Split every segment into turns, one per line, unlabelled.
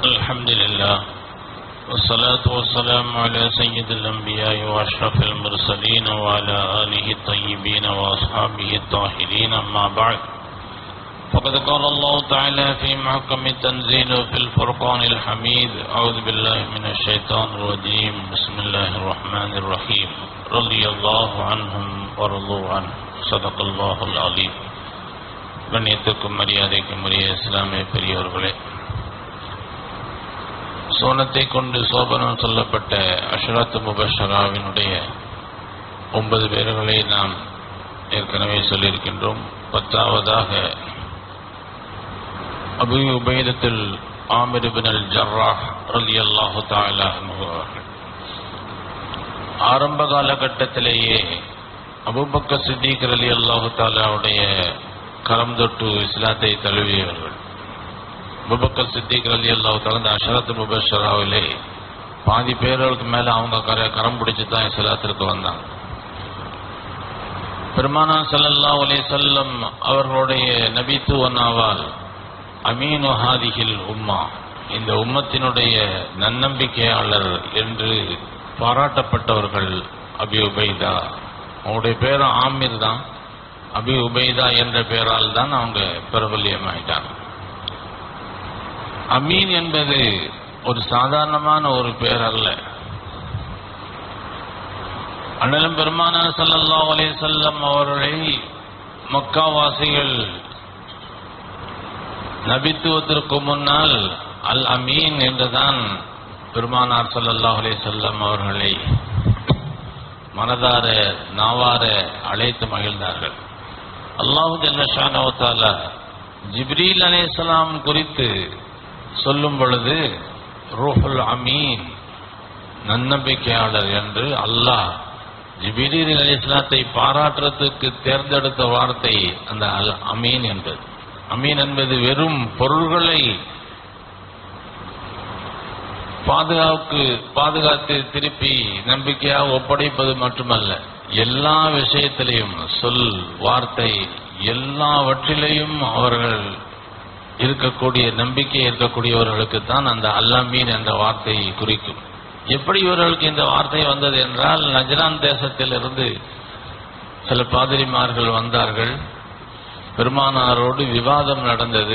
الحمد لله والصلاة والسلام على سيد الأنبياء وأشرف المرسلين وعلى آله الطيبين وأصحابه الطاهرين أما بعد فقد قال الله تعالى في محكم التنزيل في الفرقان الحميد أعوذ بالله من الشيطان الرجيم بسم الله الرحمن الرحيم رضي الله عنهم ورضوا عنه صدق الله العظيم கண்ணியத்துக்கும் மரியாதைக்கும் உரிய இஸ்லாமிய பெரியோர்களே, சோனத்தை கொண்டு சோபனம் சொல்லப்பட்ட அஷ்ரத்து முபஷராவினுடைய 9 பேர்களை நாம் ஏற்கனவே சொல்லியிருக்கின்றோம். 10வதாக அபூ உபைதத்துல் ஆமிர் இப்னு அல் ஜர்ராஹ் ரலியல்லாஹு தஆலா அன்ஹு அவர்கள் ஆரம்ப காலகட்டத்திலேயே அபூபக்கர் சித்திக் ரலியல்லாஹு தஆலாவுடைய கரம் தொட்டு இஸ்லாத்தை தழுவியவர்கள். அபூபக்கர் சித்திக் ரலியல்லாஹு தஆலா அஷ்ரத்து முபஷராவிலே பாதி பேர்களுக்கு மேல அவங்க கரம் பிடிச்சு தான் இஸ்லாத்திற்கு வந்தாங்க. பெருமானார் ஸல்லல்லாஹு அலைஹி வஸல்லம் அவர்களுடைய நபித்துவனாவால் அமீனு ஹாதிஹில் உம்மா, இந்த உம்மத்தினுடைய நன்னம்பிக்கையாளர் என்று பாராட்டப்பட்டவர்கள் அபி உபைதா. அவங்களுடைய பேர் ஆமிர் தான், அபி உபைதா என்ற பெயரால் தான் அவங்க பிரபல்யமாயிட்டாங்க. அமீன் என்பது ஒரு சாதாரணமான ஒரு பெயர் அல்ல. அண்ணலும் பெருமானார் ஸல்லல்லாஹு அலைஹி வஸல்லம் அவர்களை மக்காவாசிகள் நபித்துவத்திற்கு முன்னால் அல் அமீன் என்றுதான் பெருமானார் ஸல்லல்லாஹு அலைஹி வஸல்லம் அவர்களை மனதார நாவார அழைத்து மகிழ்ந்தார்கள். அல்லாஹு ஜல்ல ஷானஹு வ தஆலா ஜிப்ரீல் அலைஹிஸ்ஸலாம் குறித்து சொல்லும் பொழுது ரூஹுல் அமீன், நன்னம்பிக்கையாளர் என்று அல்லாஹ் ஜிப்ரீல் அலைஹிஸ்ஸலாத்தை பாராட்டுறதுக்கு தேர்ந்தெடுத்த வார்த்தை அந்த அல் அமீன் என்பது. அமீன் என்பது வெறும் பொருள்களை பாதுகாத்து திருப்பி நம்பிக்கையாக ஒப்படைப்பது மட்டுமல்ல, எல்லா விஷயத்திலையும் சொல் வார்த்தை எல்லாவற்றிலையும் அவர்கள் இருக்கக்கூடிய நம்பிக்கை இருக்கக்கூடியவர்களுக்கு தான் அந்த அல்-அமீன் என்ற வார்த்தை குறிக்கும். எப்படி இவர்களுக்கு இந்த வார்த்தை வந்தது என்றால், நஜ்ரான் தேசத்திலிருந்து சில பாதிரிமார்கள் வந்தார்கள். பெருமானாரோடு விவாதம் நடந்தது.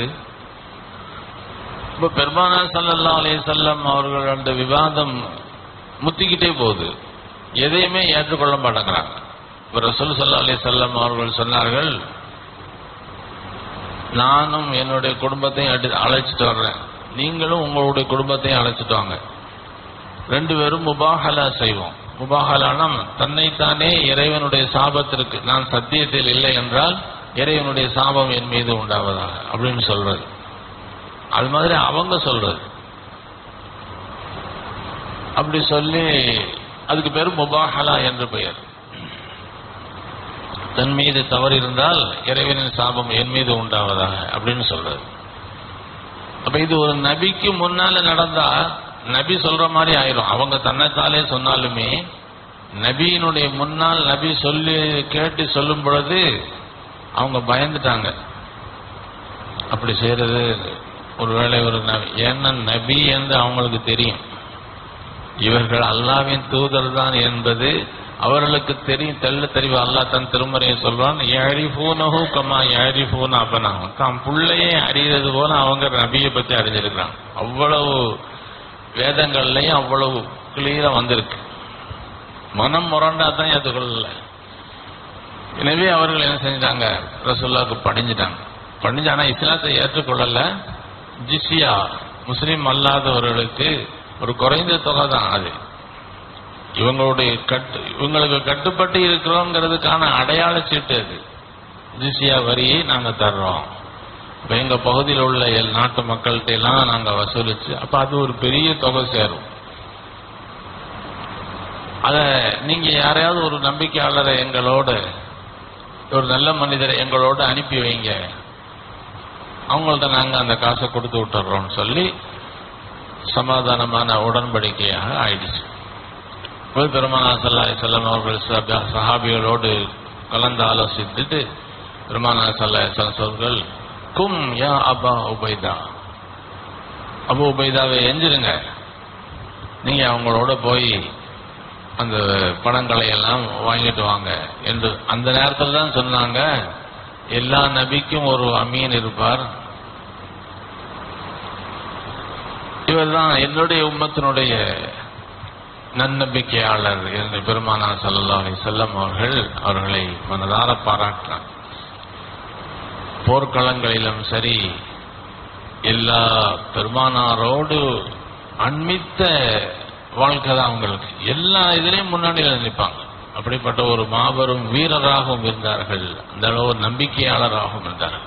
இப்போ பெருமானார் ஸல்லல்லாஹு அலைஹி வஸல்லம் அவர்கள் அந்த விவாதம் முத்திக்கிட்டே போகுது, எதையுமே ஏற்றுக்கொள்ள மாட்டேங்கிறாங்க. இப்போ ரசூல் ஸல்லல்லாஹு அலைஹி வஸல்லம் அவர்கள் சொன்னார்கள், நானும் என்னுடைய குடும்பத்தையும் அழைச்சிட்டு வர்றேன், நீங்களும் உங்களுடைய குடும்பத்தையும் அழைச்சிட்டு வாங்க, 2 பேரும் முபாஹலா செய்வோம். முபாஹலானா தன்னைத்தானே இறைவனுடைய சாபத்திற்கு, நான் சத்தியத்தில் இல்லை என்றால் இறைவனுடைய சாபம் என் மீது உண்டாவதாக அப்படின்னு சொல்றது. அது மாதிரி அவங்க சொல்றது. அப்படி சொல்லி அதுக்கு பேர் முபாஹலா என்று பெயர். தன் மீது தவறு இருந்தால் இறைவனின் சாபம் என் மீது உண்டாவதாக அப்படின்னு சொல்றது. அப்ப இது ஒரு நபிக்கு முன்னால நடந்தா நபி சொல்ற மாதிரி ஆயிரும். அவங்க தன்னைத்தாலே சொன்னாலுமே நபியினுடைய முன்னால் நபி சொல்லி கேட்டு சொல்லும் பொழுது அவங்க பயந்துட்டாங்க. அப்படி செய்யறது ஒருவேளை ஒரு நபி, ஏன்னா நபி என்று அவங்களுக்கு தெரியும், இவர்கள் அல்லாஹ்வின் தூதர் தான் என்பது அவர்களுக்கு தெரியும், தெள்ள தெரிவு. அல்லாஹ் தன் திருமறையை சொல்றான், யஅரிஃபூனஹு கமா யஅரிஃபூன அபனாஹும், தாம் புள்ளையே அறிகிறது போல அவங்க நபியை பற்றி அறிஞ்சிருக்கிறாங்க. அவ்வளவு வேதங்கள்லையும் அவ்வளவு கிளியரா வந்திருக்கு. மனம் முரண்டா தான் ஏற்றுக்கொள்ளல. எனவே அவர்கள் என்ன செஞ்சிட்டாங்க, ரசூலுல்லாஹ்க்கு பணிஞ்சிட்டாங்க. ஆனா இஸ்லாத்தை ஏற்றுக்கொள்ளல. ஜிஸ்யா, முஸ்லிம் அல்லாதவர்களுக்கு ஒரு குறைந்த தொகை தான் அது. இவங்களுக்கு கட்டுப்பட்டு இருக்கிறோங்கிறதுக்கான அடையாள சீட்டு அது. ஜிஸ்யா வரியை நாங்க தர்றோம். இப்ப எங்க பகுதியில் உள்ள நாட்டு மக்கள்கிட்ட எல்லாம் நாங்க வசூலிச்சு, அப்ப அது ஒரு பெரிய தொகை சேரும். அத நீங்க யாரையாவது ஒரு நம்பிக்கையாளரை எங்களோட, ஒரு நல்ல மனிதரை எங்களோட அனுப்பி வைங்க, அவங்கள்ட்ட நாங்க அந்த காசை கொடுத்து விட்டுறோம்னு சொல்லி சமாதானமான உடன்படிக்கையாக ஆயிடுச்சு. பெருமானார் ஸல்லல்லாஹு அலைஹி வஸல்லம் அவர்கள் சஹாபிகளோடு கலந்து ஆலோசித்துட்டு பெருமானார் ஸல்லல்லாஹு அலைஹி வஸல்லம் அவர்கள் கும் யா அபா உபைதா, அபூ உபைதாவை எஞ்சிருங்க, நீங்க அவங்களோட போய் அந்த பணங்களை எல்லாம் வாங்கிட்டு வாங்க என்று அந்த நேரத்தில் தான் சொன்னாங்க. எல்லா நபிக்கும் ஒரு அமீன் இருப்பார், இவர்தான் என்னுடைய உம்மத்தினுடைய நன்னம்பிக்கையாளர் என்று பெருமானார் ஸல்லல்லாஹு அலைஹி வஸல்லம் அவர்களை மனதார பாராட்டினார். போர்க்களங்களிலும் சரி, எல்லா பெருமானாரோடு அண்மித்த வாழ்க்கை தான் அவங்களுக்கு. எல்லா இதிலையும் முன்னாடியில் நிற்பாங்க. அப்படிப்பட்ட ஒரு மாபெரும் வீரராகவும் இருந்தார்கள், அந்த அளவு நம்பிக்கையாளராகவும் இருந்தார்கள்.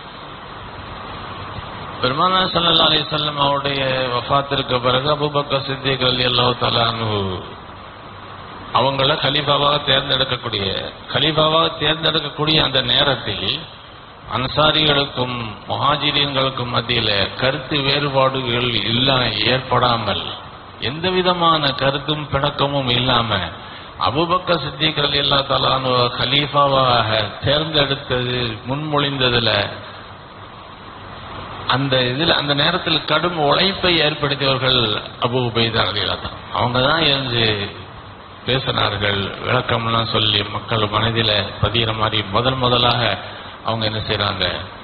பெருமானார் ஸல்லல்லாஹு அலைஹி வஸல்லம் அவருடைய வஃபாத்திற்கு பிறகு அபூபக்கர் சித்திக் ரலியல்லாஹு தஆலா அன்ஹு அவங்கள கலீஃபாவாக தேர்ந்தெடுக்கக்கூடிய அந்த நேரத்தில் அன்சாரிகளுக்கும் முஹாஜிரீன்களுக்கும் மத்தியில கருத்து வேறுபாடுகள் ஏற்படாமல், எந்த விதமான கருத்தும் பிணக்கமும் இல்லாம அபூபக்கர் சித்திக் ரலியல்லாஹு தஆலா அன்ஹு கலீஃபாவாக தேர்ந்தெடுத்தது முன்மொழிந்ததுல அந்த நேரத்தில் கடும் உழைப்பை ஏற்படுத்தியவர்கள் அபூ உபைதா ரலியல்லாஹு. அவங்க தான் இருந்து பேசினார்கள், விளக்கம்லாம் சொல்லி மக்கள் மனதில பதிகிற மாதிரி முதலாக அவங்க என்ன செய்யறாங்க,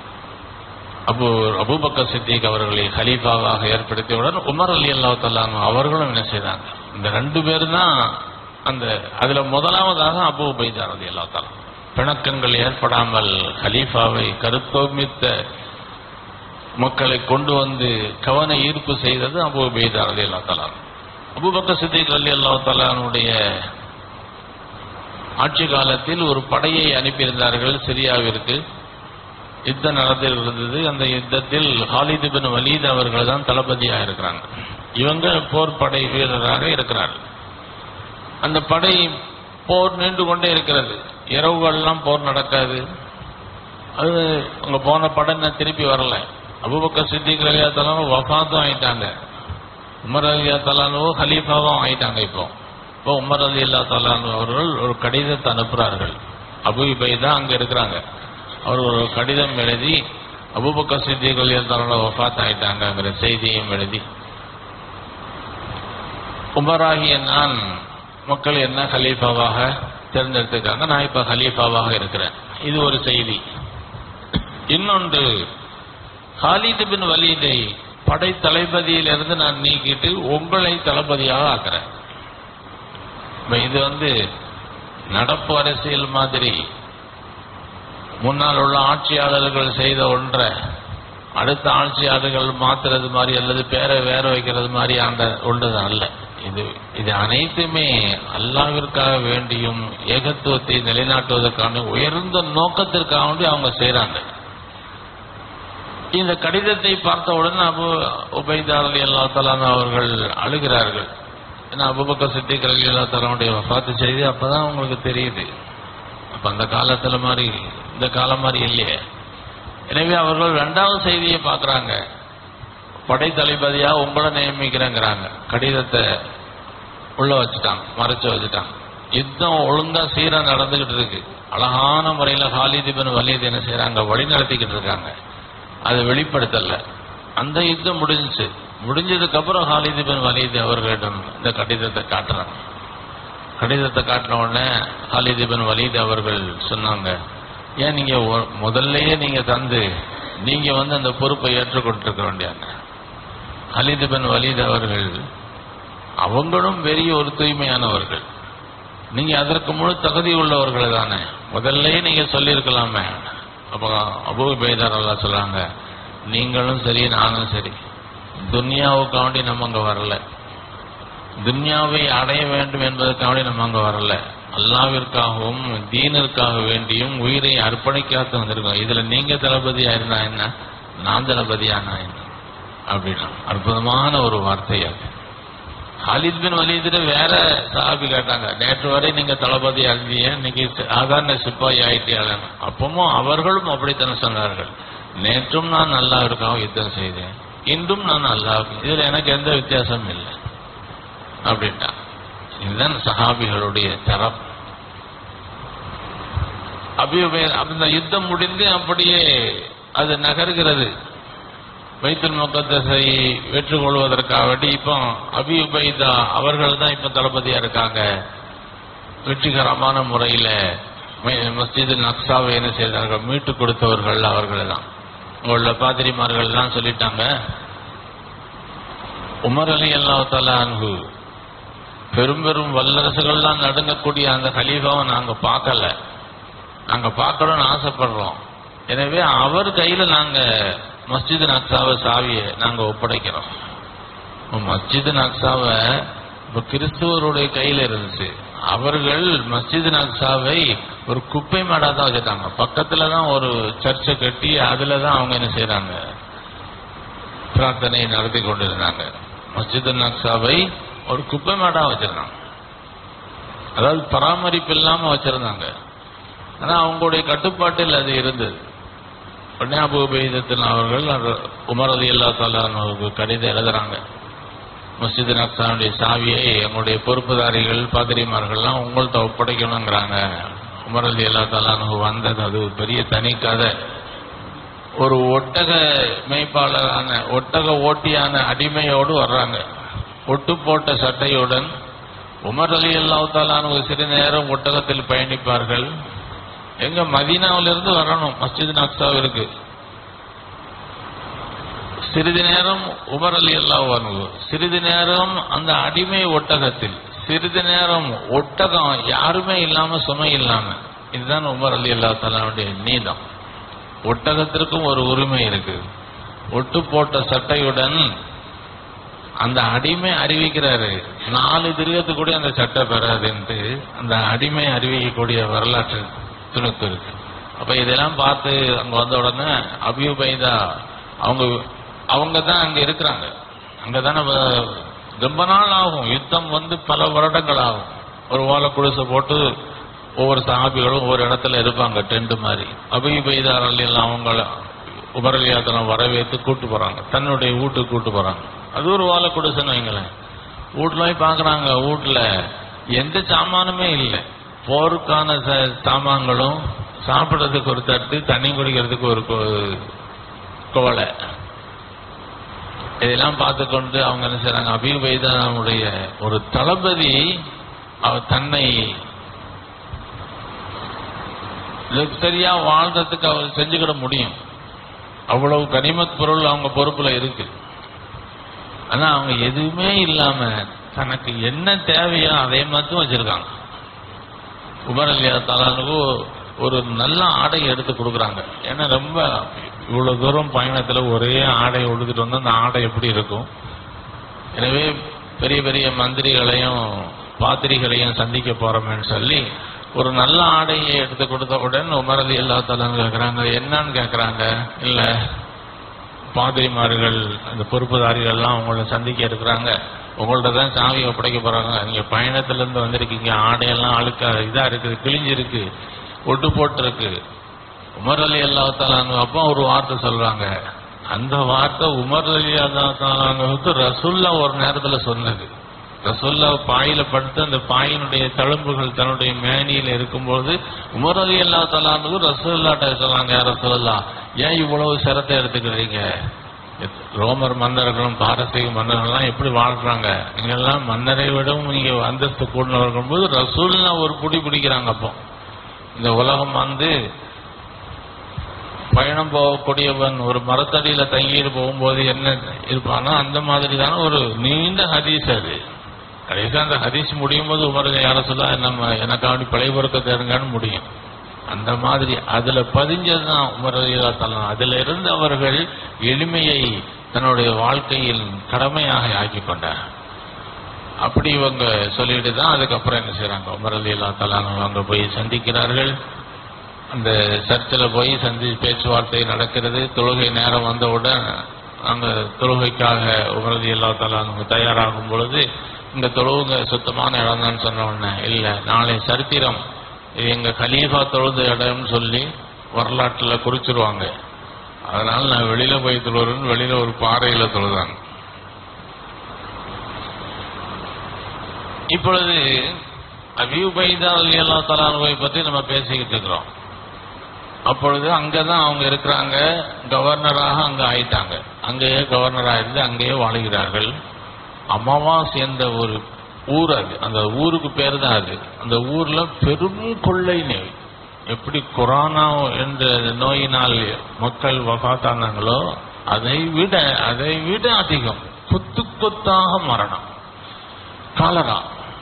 அபூபக்கர் சித்திக் அவர்களை கலீஃபாவாக ஏற்படுத்தியவுடன் உமர் ரலியல்லாஹு தஆலா அவர்களும் என்ன செய்தாங்க. இந்த 2 பேரும் தான் அதுல முதலாவதாக அபூ உபைதா ரலியல்லாஹு தஆலா பிணக்கங்கள் ஏற்படாமல் கலீஃபாவை கருத்தோமித்த மக்களை கொண்டு வந்து கவன ஈர்ப்பு செய்தது அபூ உபைதா ரலியல்லாஹு தஆலா. அபூபக்கர் சித்திக் ரலியல்லாஹு தஆலாவுடைய ஆட்சி காலத்தில் ஒரு படையை அனுப்பியிருந்தார்கள் சிரியாவிற்கு. யுத்தம் நடந்திருந்தது. அந்த யுத்தத்தில் ஹாலித் பின் வலீத் அவர்கள் தான் தளபதியாக இருக்கிறாங்க. இவங்க போர் படை வீரராக இருக்கிறார்கள். அந்த படை போர் நின்று கொண்டே இருக்கிறது. இரவுகள்லாம் போர் நடக்காது. அது அங்க போன படை திருப்பி வரல. அபூபக்கர் சித்திக் ரலியல்லாஹு தஆலா வஃபாத்தும் ஆயிட்டாங்க, உமர் ரலியல்லாஹு தஆலா கலீஃபாவும் ஆயிட்டாங்க. இப்போ உமர் ரலியல்லாஹு தஆலா அவர்கள் ஒரு கடிதத்தை அனுப்புறார்கள். அபூ உபைதா அங்க இருக்கிறாங்க. அவர் ஒரு கடிதம் எழுதி அபூபக்கர் சித்திக் ரலியல்லாஹு தஆலா வஃபாத் ஆயிட்டாங்கிற செய்தியும் எழுதி, உமராகிய நான் மக்கள் என்ன கலீஃபாவாக தேர்ந்தெடுத்திருக்காங்க, நான் இப்ப கலீஃபாவாக இருக்கிறேன். இது ஒரு செய்தி. இன்னொன்று, ஹாலித் பின் வலீதை படை தளபதியிலிருந்து நான் நீக்கிட்டு உங்களை தளபதியாக ஆக்குறேன். இது நடப்பு அரசியல் மாதிரி முன்னால் உள்ள ஆட்சியாளர்கள் செய்த ஒன்றை அடுத்த ஆட்சியாளர்கள் மாத்துறது மாதிரி அல்லது பேரை வேற வைக்கிறது மாதிரி ஒன்றுதான் அல்ல. இது அனைத்துமே அல்லாஹ்விற்காக வேண்டியும் ஏகத்துவத்தை நிலைநாட்டுவதற்கான உயர்ந்த நோக்கத்திற்காக வேண்டி அவங்க செய்யறாங்க. இந்த கடிதத்தை பார்த்தவுடன் அபூ உபைதா ரலியல்லாஹு தஆலா அவர்கள் அழுகிறார்கள். ஏன்னா அபூபக்கர் சித்திக் ரலியல்லாஹு தஆலாவுடைய வஃபாத் செய்தி அப்பதான் அவங்களுக்கு தெரியுது. அப்ப அந்த காலத்துல மாதிரி இந்த காலம் மாதிரி இல்லையே. எனவே அவர்கள் 2வது செய்தியை பார்க்கறாங்க. படை தளபதியா உங்களை நியமிக்கிறேங்கிறாங்க. கடிதத்தை உள்ள வச்சுட்டாங்க, மறைச்சு வச்சுட்டாங்க. யுத்தம் ஒழுங்கா சீரா நடந்துகிட்டு இருக்கு. அழகான முறையில ஹாலித் பின் வலீத் என்ன செய்யறாங்க, வழி நடத்திக்கிட்டு இருக்காங்க. அதை வெளிப்படுத்தல. அந்த யுத்தம் முடிஞ்சதுக்கு அப்புறம் ஹாலித் பின் வலீத் அவர்களிடம் இந்த கடிதத்தை காட்டுறாங்க. கடிதத்தை காட்டின உடனே ஹாலித் பின் வலீத் அவர்கள் சொன்னாங்க, ஏன் நீங்க முதல்லயே நீங்க தந்து நீங்க அந்த பொறுப்பை ஏற்றுக்கொண்டிருக்க வேண்டியாங்க. ஹாலித் பின் வலீத் அவர்கள் அவங்களும் பெரிய ஒரு தூய்மையானவர்கள், நீங்க அதற்கு முழு தகுதி உள்ளவர்கள் தானே, முதல்லயே நீங்க சொல்லியிருக்கலாமே. அப்போ அபூ உபைதா ரலியல்லாஹு சொல்றாங்க, நீங்களும் சரி நானும் சரி துன்யாவுக்காண்டி நம்ம அங்க வரல, துன்யாவை அடைய வேண்டும் என்பதற்காண்டி நம்ம அங்க வரல, அல்லாஹ்விற்காகவும் தீனிற்காக வேண்டியும் உயிரை அர்ப்பணிக்காத வந்திருக்கோம். இதுல நீங்க தளபதியா இருந்தா என்ன, நான் தளபதியானா என்ன அப்படின்னா அற்புதமான ஒரு வார்த்தை அது. ஹாலித் பின் வலீத் வேற சஹாபி கேட்டாங்க, நேற்று வரை நீங்க தளபதி இருந்தீங்க, இன்னைக்கு சாதாரண சிப்பாயி ஆயிட்டியாள. அப்பவும் அவர்களும் அப்படித்தானே சொன்னார்கள், நேற்றும் நான் அல்லாஹ்விற்காக யுத்தம் செய்தேன், இன்றும் நான் அல்லாஹ், இதுல எனக்கு எந்த வித்தியாசமும் இல்லை அப்படின்ட்டான். இதுதான் சஹாபிகளுடைய தரம். அந்த யுத்தம் முடிந்து அப்படியே அது நகர்கிறது. பைத்துல் முகத்தஸை வெற்றுக்கொள்வதற்காக வேண்டி இப்போ அபி உபைதா அவர்கள் தான் இப்போ தளபதியா இருக்காங்க. வெற்றிகரமான முறையில் மஸ்ஜிது அக்ஸாவை என்ன செய்தார்கள், மீட்டு கொடுத்தவர்கள் அவர்கள் தான். உங்களோட பாதிரிமார்கள் எல்லாம் சொல்லிட்டாங்க, உமர் அலி அல்லாஹ் தஆலா அன்ஹு பெரும் பெரும் வல்லரசுகள்லாம் நடுங்கக்கூடிய அந்த கலீஃபாவை நாங்கள் பார்க்கல, நாங்கள் பார்க்கணும்னு ஆசைப்படுறோம். எனவே அவர் கையில் நாங்கள் மஸ்ஜிது அக்ஸாவை சாவியை நாங்கள் ஒப்படைக்கிறோம். மஸ்ஜிது அக்ஸாவை இப்போ கிறிஸ்துவருடைய கையில் இருந்துச்சு. அவர்கள் மஸ்ஜிது அக்ஸாவை ஒரு குப்பை மேடா தான் வச்சுட்டாங்க. பக்கத்துல தான் ஒரு சர்ச்சை கட்டி அதுல தான் அவங்க என்ன செய்யறாங்க, பிரார்த்தனை நடத்தி கொண்டிருந்தாங்க. மஸ்ஜிது அக்ஸாவை ஒரு குப்பை மேடா வச்சிருந்தாங்க, அதாவது பராமரிப்பு இல்லாம வச்சிருந்தாங்க. ஆனா அவங்களுடைய கட்டுப்பாட்டில் அது இருந்தது. உடனே அபூ உபைதா அவர்கள் உமர் ரலியல்லாஹு தஆலா அன்ஹுவுக்கு கடிதம் எழுதுறாங்க, மஸ்ஜிது அக்ஸாவுடைய சாவியை எங்களுடைய பொறுப்புதாரிகள் பாதிரிமார்கள்லாம் உங்கள்கிட்ட ஒப்படைக்கணுங்கிறாங்க. உமர் ரலியல்லாஹு தஆலா அன்ஹு வந்தது அது ஒரு பெரிய தனி கதை. ஒரு ஒட்டக மேய்ப்பாளரான ஒட்டக ஓட்டியான அடிமையோடு வர்றாங்க, ஒட்டு போட்ட சட்டையுடன். உமர் ரலியல்லாஹு தஆலா அன்ஹு சிறு நேரம் ஒட்டகத்தில் பயணிப்பார்கள். எங்க மதீனாவிலிருந்து வரணும் மஸ்ஜிது அக்ஸாவிற்கு. சிறிது நேரம் உமர் ரலியல்லாஹு அன்ஹு, சிறிது நேரம் அந்த அடிமை ஒட்டகத்தில், சிறிது நேரம் ஒட்டகம் யாருமே இல்லாம சுமை இல்லாம. இதுதான் உமர் ரலியல்லாஹு தஆலாவுடைய நீதம். ஒட்டகத்திற்கும் ஒரு உரிமை இருக்கு. ஒட்டு போட்ட சட்டையுடன் அந்த அடிமை அறிவிக்கிறாரு, 4 திருகத்து கூட அந்த சட்டை பெறாதுன்ட்டு அந்த அடிமை அறிவிக்கக்கூடிய வரலாற்று துணுக்கு இருக்கு. அப்ப இதெல்லாம் பார்த்து அங்க வந்த உடனே அபீ உபைதா அவங்க தான் அங்க இருக்கிறாங்க. அங்கதானே ரொம்ப நாள் ஆகும், யுத்தம் பல வருடங்கள் ஆகும். ஒரு ஓலை குடிசை போட்டு ஒவ்வொரு சஹாபிகளும் ஒவ்வொரு இடத்துல இருப்பாங்க, டென்ட் மாதிரி. அபீ உபைதா எல்லாம் அவங்கள உமர் ரலியல்லாஹு தஆலா வரவேற்று கூட்டு போறாங்க, தன்னுடைய வீட்டுக்கு கூட்டு போறாங்க. அது ஒரு ஓலை குடிசைன்னு வைங்களேன். வீட்டுல போய் பாக்குறாங்க, வீட்டுல எந்த சாமானுமே இல்லை. போருக்கான சாமான்களும், சாப்பிட்றதுக்கு ஒரு தட்டு, தண்ணி குடிக்கிறதுக்கு ஒரு கோலை, இதெல்லாம் பார்த்து கொண்டு அவங்க என்ன செய்றாங்க, அபீ உபைதாவுடைய ஒரு தளபதி அவர் தன்னை சரியா வாழ்றதுக்கு அவர் செஞ்சுக்கிட முடியும். அவ்வளவு கனிமத் பொருள் அவங்க பொறுப்புல இருக்கு. ஆனா அவங்க எதுவுமே இல்லாம தனக்கு என்ன தேவையோ அதை மட்டும் வச்சிருக்காங்க. உமர் ரலியல்லாஹு தஆலா அன்ஹு ஒரு நல்ல ஆடை எடுத்து கொடுக்குறாங்க. ஏன்னா ரொம்ப இவ்வளவு தூரம் பயணத்துல ஒரே ஆடை உடுத்துட்டு வந்து அந்த ஆடை எப்படி இருக்கும். எனவே பெரிய பெரிய மந்திரிகளையும் பாத்திரிகளையும் சந்திக்க போறோம்னு சொல்லி ஒரு நல்ல ஆடையை எடுத்து கொடுத்தவுடன் உமர் ரலியல்லாஹு தஆலா கேட்கறாங்க, என்னன்னு கேட்கறாங்க. இல்ல பாதிரிமார்கள் அந்த பொறுப்புதாரிகள்லாம் உங்களை சந்திக்க இருக்கிறாங்க, உங்கள்ட்ட தான் சாவி ஒப்படைக்க போறாங்க. நீங்க பயணத்துல இருந்து வந்திருக்கீங்க, ஆடையெல்லாம் அழுக்கா இதா இருக்குது, கிழிஞ்சிருக்கு, ஒட்டு போட்டு இருக்கு. உமர் ரலியல்லாஹு தஆலா அப்போ ஒரு வார்த்தை சொல்றாங்க. அந்த வார்த்தை உமர் ரலியல்லாஹு தஆலாவுக்கு ரசூலுல்லாஹ் ஒரு நேரத்துல சொன்னது. ரசூலுல்லாஹ் பாயில படுத்து அந்த பாயினுடைய தழும்புகள் தன்னுடைய மேனியில இருக்கும்போது உமர் ரலியல்லாஹு தஆலா ரசூலுல்லாஹ்ட்ட சொன்னாங்க, யா ரசூலுல்லாஹ், ஏன் இவ்வளவு சிரத்தை எடுத்துக்கிறீங்க? ரோமர் மன்னர்களும் பாரசீக மன்னர்கள்லாம் எப்படி வாழ்றாங்க, நீங்கெல்லாம் மன்னரை விடவும் நீங்க அந்தஸ்து கூடினவர்கள் போது ரசூலுல்லாஹ் ஒரு புடி பிடிக்கிறாங்க. அப்போ இந்த உலகம் பயணம் போகக்கூடியவன் ஒரு மரத்தடியில தங்கிட்டு போகும்போது என்ன இருப்பானோ அந்த மாதிரி தானே ஒரு நீண்ட ஹதீஸ். அது கடைசியா அந்த ஹதீஸ் முடியும் போது உமர் யார சொல்ல நம்ம எனக்காண்டி பழைய பொறுக்க தேடுங்கன்னு முடியும். அந்த மாதிரி அதுல பதிஞ்சதுதான் உமர் ரலியல்லாஹு தஆலா. அதுல இருந்து அவர்கள் எளிமையை தன்னுடைய வாழ்க்கையில் கடமையாக ஆக்கி கொண்டார். அப்படி இவங்க சொல்லிட்டு தான் அதுக்கப்புறம் என்ன செய்யறாங்க, உமர் ரலியல்லாஹு தஆலா அங்க போய் சந்திக்கிறார்கள். அந்த சர்ச்சில் போய் பேச்சுவார்த்தை நடக்கிறது. தொழுகை நேரம் வந்தவுடன் அங்க தொழுகைக்காக உமர் ரலியல்லாஹு தஆலா தயாராகும் பொழுது இந்த தொழுவுங்க சுத்தமான இடம் தான் சொன்ன உடனே, இல்ல நாளை சரித்திரம் எங்க கலீஃபா தொழுத இடம்னு சொல்லி வரலாற்றில் குறிச்சிருவாங்க, அதனால நான் வெளியில போய் தொழுறேன்னு வெளியில ஒரு பாறையில தொழுதாங்க. இப்பொழுது அபீ உபைதா ரலியல்லாஹு தஆலா அன்ஹு பற்றி நம்ம பேசிக்கிட்டு இருக்கிறோம். அப்பொழுது அங்கதான் அவங்க இருக்கிறாங்க, கவர்னராக அங்க ஆயிட்டாங்க. அங்கேயே கவர்னராக இருந்து அங்கேயே வாழுகிறார்கள். அமாவாஸ் என்ற ஒரு ஊர், அது அந்த ஊருக்கு பேர் தான் அது. அந்த ஊர்ல பெரும் கொள்ளை நோய், எப்படி கொரோனா என்ற நோயினால் மக்கள் வஃபாத்தானாங்களோ அதை விட அதிகம், கொத்து கொத்தாக மரணம். காலரா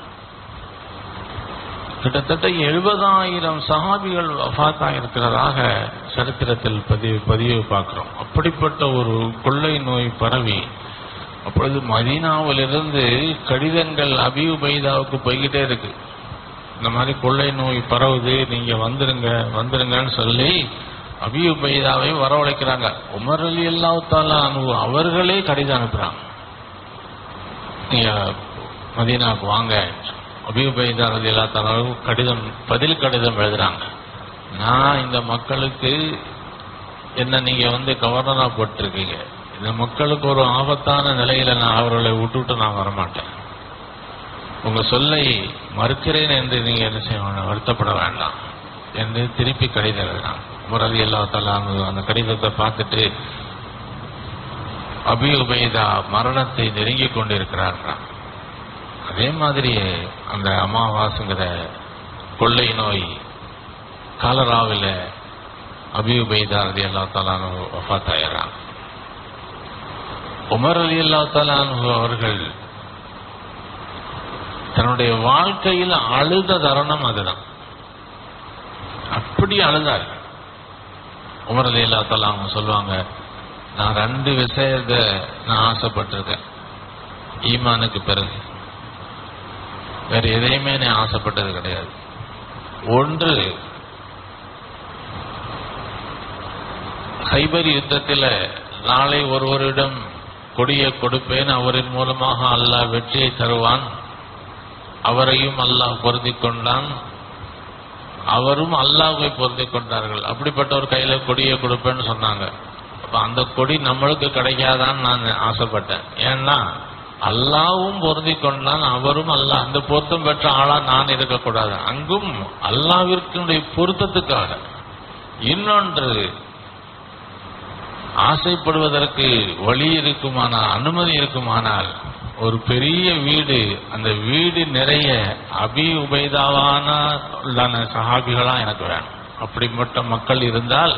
கிட்டத்தட்ட 70,000 சஹாபிகள் வஃபாத்தா இருக்கிறதாக சரித்திரத்தில் பதிவு பார்க்கிறோம். அப்படிப்பட்ட ஒரு கொள்ளை நோய் பரவி, அப்பொழுது மதீனாவிலிருந்து கடிதங்கள் அபீ உபைதாவுக்கு போய்கிட்டே இருக்கு. இந்த மாதிரி கொள்ளை நோய் பரவுது, நீங்க வந்துருங்கன்னு சொல்லி அபீ உபைதாவை வரவழைக்கிறாங்க. உமர் ரலியல்லாஹு தஆலா அன்ஹு அவர்களே கடிதம் அனுப்புறாங்க, நீங்க மதீனாவுக்கு வாங்க. அபீ உபைதா ரலியல்லாஹு தஆலா பதில் கடிதம் எழுதுறாங்க. நான் இந்த மக்களுக்கு என்ன நீங்க கவர்னரா போட்டிருக்கீங்க, இந்த மக்களுக்கு ஒரு ஆபத்தான நிலையில நான் அவர்களை விட்டுவிட்டு நான் வரமாட்டேன். உங்க சொல்லை மறுக்கிறேன் என்று நீங்க என்ன செய்ய வருத்தப்பட வேண்டாம் என்று திருப்பி கடிதம் எழுதினாங்க. உமர் ரலியல்லாஹு தஆலா அந்த கடிதத்தை பார்த்துட்டு அபீ உபைதா மரணத்தை நெருங்கி கொண்டிருக்கிறார்கள். அதே மாதிரி அந்த அமாவாசைங்கிற கொள்ளை நோய் காலராவில் அபீ உபைதா ரலியல்லாஹு தஆலா வஃபாத் ஆயிடுறாங்க. உமர் ரலியல்லாஹு தஆலா அவர்கள் தன்னுடைய வாழ்க்கையில் அழுத தருணம் அதுதான். அப்படி அழுதார். உமர் ரலியல்லாஹு தஆலா அவங்க சொல்லுவாங்க, நான் 2 விஷயத்தை நான் ஆசைப்பட்டிருக்கேன் ஈமானுக்கு பிறகு, வேற எதையுமே நான் ஆசைப்பட்டது கிடையாது. ஒன்று, ஹைபர் யுத்தத்தில் நாளை ஒருவரிடம் கொடியை கொடுப்பேன், அவரின் மூலமாக அல்லாஹ் வெற்றியை தருவான், அவரையும் அல்லாஹ் பொருந்திக் கொண்டான், அவரும் அல்லாஹ்வை பொருந்திக் கொண்டார்கள். அப்படிப்பட்ட ஒரு கையில கொடியை கொடுப்பேன்னு சொன்னாங்க. அப்ப அந்த கொடி நம்மளுக்கு கிடைக்காதான்னு நான் ஆசைப்பட்டேன். ஏன்னா அல்லாஹ்வும் பொருந்திக் கொண்டான், அவரும் அல்லாஹ், அந்த பொருத்தம் பெற்ற ஆளா நான் இருக்கக்கூடாது. அங்கும் அல்லாஹ்விற்குடைய பொருத்தத்துக்காக. இன்னொன்று, ஆசைப்படுவதற்கு வழி இருக்குமானால், அனுமதி இருக்குமானால், ஒரு பெரிய வீடு, அந்த வீடு நிறைய அபீ உபைதாவான சஹாபிகளா எனக்கு வேணும். அப்படிப்பட்ட மக்கள் இருந்தால்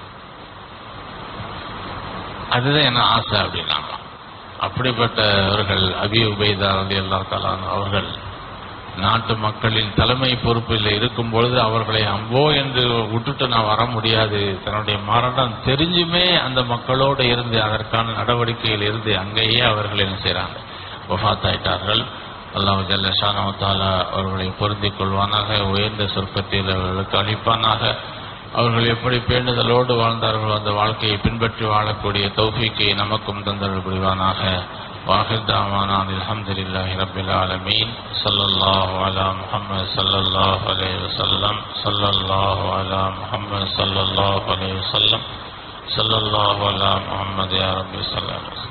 அதுதான் என்ன ஆசை அப்படின்னாங்க. அப்படிப்பட்டவர்கள் அபீ உபைதா ரலியல்லாஹு தஆலா அவர்கள் நாட்டு மக்களின் தலைமை பொறுப்பில் இருக்கும் பொழுது அவர்களை அம்போ என்று விட்டுட்டு நான் வர முடியாது, தன்னுடைய மரணம் தெரிஞ்சுமே அந்த மக்களோடு இருந்து அதற்கான நடவடிக்கையில் இருந்து அங்கேயே அவர்கள் என்ன செய்றாங்க, வஃபாத் ஆயிட்டார்கள். அல்லாஹ் ஜல்ல ஷானஹு தஆலா அவர்களை பொருந்திக் கொள்வானாக, உயர்ந்த சொர்க்கத்தில் அவர்களுக்கு அளிப்பானாக. அவர்கள் எப்படி பேணுதலோடு வாழ்ந்தார்களோ அந்த வாழ்க்கையை பின்பற்றி வாழக்கூடிய தௌஃபீக்கை நமக்கும் தந்தருள் புரிவானாக. வாஹிர் தாவானா அல்ஹம்துலில்லாஹி ரப்பில் ஆலமீன். ஸல்லல்லாஹு அலா முஹம்மது ஸல்லல்லாஹு அலைஹி வஸல்லம். ஸல்லல்லாஹு அலா முஹம்மது ஸல்லல்லாஹு அலைஹி வஸல்லம். ஸல்லல்லாஹு அலா முஹம்மது யா ரப்பி ஸல்லல்லாஹு